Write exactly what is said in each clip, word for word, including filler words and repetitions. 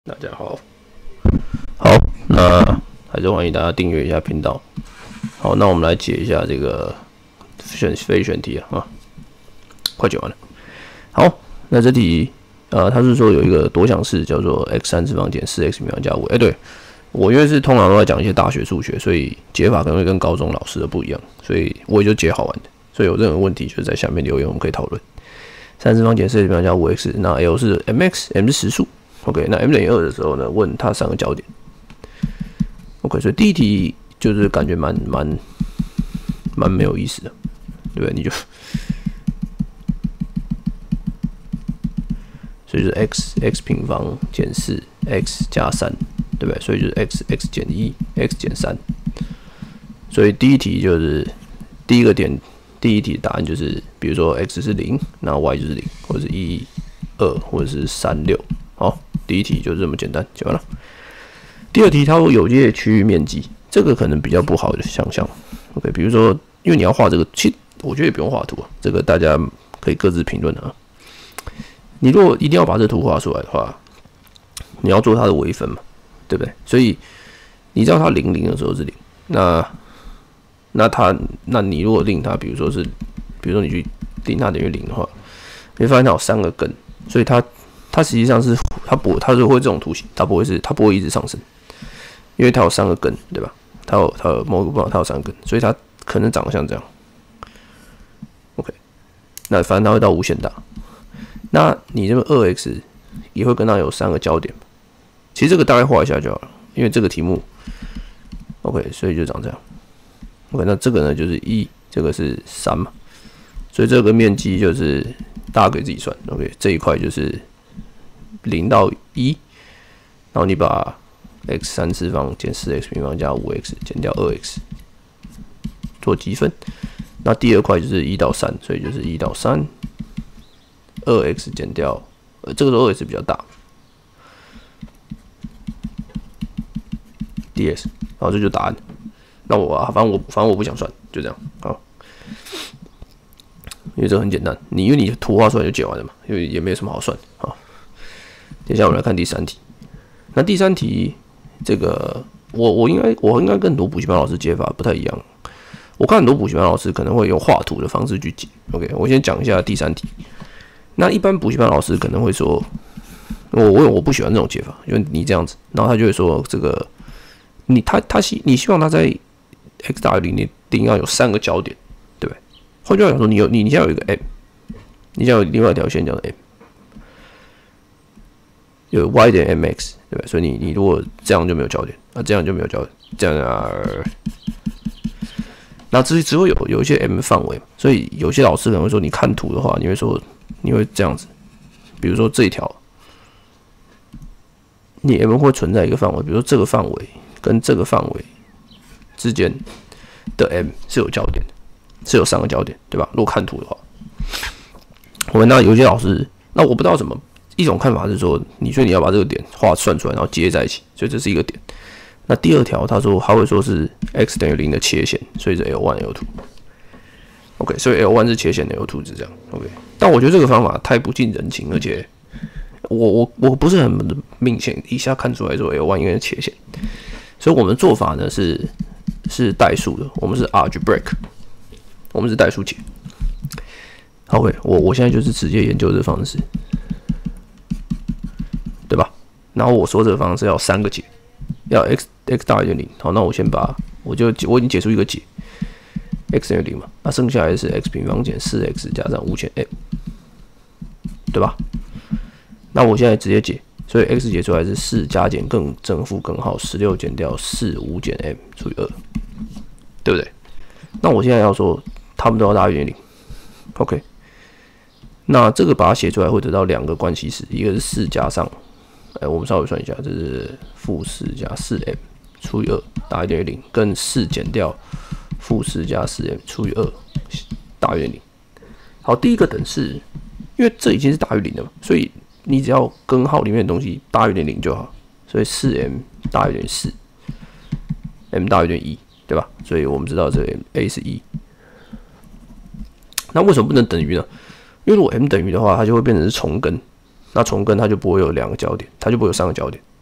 大家好，好，那还是欢迎大家订阅一下频道。好，那我们来解一下这个选非选题啊，啊，快解完了。好，那这题呃，它是说有一个多项式叫做 x 三次方减四 x 平方加五。哎，对，我因为是通常都在讲一些大学数学，所以解法可能会跟高中老师的不一样，所以我也就解好玩的。所以有任何问题就在下面留言，我们可以讨论。三次方减四 x 平方加五 x， 那 L 是 mx，m 是实数。OK， 那 m 等于二的时候呢，问它三个焦点。OK， 所以第一题就是感觉蛮蛮蛮没有意思的，对不对？你就所以就是 x x 平方减四 x 加三，对不对？所以就是 x x 减一 x 减三。所以第一题就是第一个点，第一题答案就是，比如说 x 是零，那 y 就是零，或者是一二，或者是三六。好，第一题就这么简单，解完了。第二题它有有界区域面积，这个可能比较不好的想象。OK， 比如说，因为你要画这个，其实我觉得也不用画图啊，这个大家可以各自评论啊。你如果一定要把这图画出来的话，你要做它的微分嘛，对不对？所以你知道它零零的时候是零，那那它，那你如果令它，比如说是，比如说你去令它等于零的话，你会发现它有三个根，所以它。它实际上是它不，它是会这种图形，它不会是它不会一直上升，因为它有三个根，对吧？它有它有某个部分它有三个根，所以它可能长得像这样。OK， 那反正它会到无限大。那你这个二 x 也会跟它有三个焦点，其实这个大概画一下就好了，因为这个题目 OK， 所以就长这样。OK， 那这个呢就是一，这个是三嘛，所以这个面积就是大家可以自己算。OK， 这一块就是。零到一，然后你把 x 三次方减四 x 平方加五 x 减掉二 x 做积分。那第二块就是一到三，所以就是一到三，二 x 减掉，呃，这个时候二 x 比较大 ，ds， 然后这就答案。那我啊，反正我反正我不想算，就这样，好。因为这很简单，你因为你图画出来就解完了嘛，因为也没什么好算，好。接下来我们来看第三题。那第三题，这个我我应该我应该跟很多补习班老师解法不太一样。我看很多补习班老师可能会用画图的方式去解。OK， 我先讲一下第三题。那一般补习班老师可能会说，我我我不喜欢这种解法，因为你这样子，然后他就会说这个你他他希你希望他在 x 大于零，你一定要有三个焦点，对不对？换句话讲说，你有你你现在有一个 m， 你现在有另外一条线叫做 m。有 y 点 mx， 对吧？所以你你如果这样就没有焦点，啊，这样就没有焦点，这样啊，那只只会有有一些 m 范围，所以有些老师可能会说，你看图的话，你会说你会这样子，比如说这一条，你 m 会存在一个范围，比如说这个范围跟这个范围之间的 m 是有焦点的，是有三个焦点，对吧？如果看图的话，我们那有些老师，那我不知道怎么。一种看法是说，你所以你要把这个点画算出来，然后接在一起，所以这是一个点。那第二条，他说他会说是 x 等于零的切线，所以是 L 一 L 二。OK， 所以 L 一 是切线 ，L 二是这样。OK， 但我觉得这个方法太不近人情，而且我我我不是很明显一下看出来说 L 一 应该是切线，所以我们做法呢是是代数的，我们是 algebraic， 我们是代数解。OK， 我我现在就是直接研究这个方式。对吧？然后我说这个方式要三个解，要 x x 大于零。好，那我先把我就我已经解出一个解 ，x 等于零嘛，那剩下来是 x 平方减四 x 加上五减 m， 对吧？那我现在直接解，所以 x 解出来是四加减更正负根号十六减掉四五减 m 除以二，对不对？那我现在要说它们都要大于零 ，OK？ 那这个把它写出来会得到两个关系式，一个是四加上。哎，我们稍微算一下，这是负四加四 m 除以二大于等于零，跟四减掉负四加四 m 除以二大于零。好，第一个等式，因为这已经是大于零了嘛，所以你只要根号里面的东西大于等于零就好。所以四 m 大于等于四 ，m 大于等于一，对吧？所以我们知道这个 a 是一。那为什么不能等于呢？因为如果 m 等于的话，它就会变成是重根。那重根它就不会有两个焦点，它就不会有三个焦点，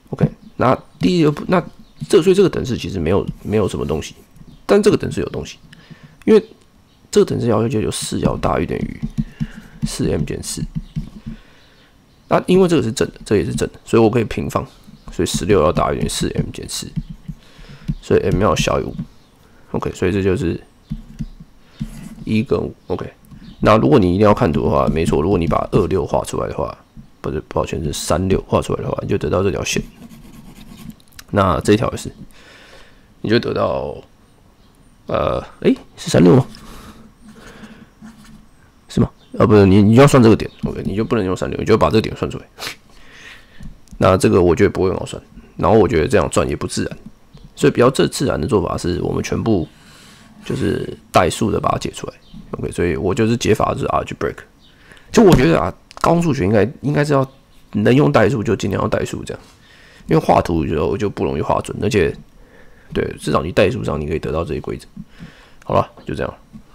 OK， 那第一个那这所以这个等式其实没有没有什么东西，但这个等式有东西，因为这个等式要求就有四要大于等于四 m 减四。那因为这个是正的，这也是正的，所以我可以平方，所以十六要大于等于四 m 减四，所以 m 要小于五。OK， 所以这就是一跟五。OK， 那如果你一定要看图的话，没错，如果你把二六画出来的话，不是，抱歉是三六画出来的话，你就得到这条线。那这条也是，你就得到，呃，哎、欸，是三六吗？是吗？啊，不是，你你就要算这个点 ，OK， 你就不能用三六，你就把这个点算出来。那这个我觉得不会很好算，然后我觉得这样算也不自然，所以比较正自然的做法是我们全部就是代数的把它解出来 ，OK， 所以我就是解法就是 algebraic。就我觉得啊，高中数学应该应该是要能用代数就尽量用代数这样，因为画图就就不容易画准，而且对至少你代数上你可以得到这些规则。好了，就这样。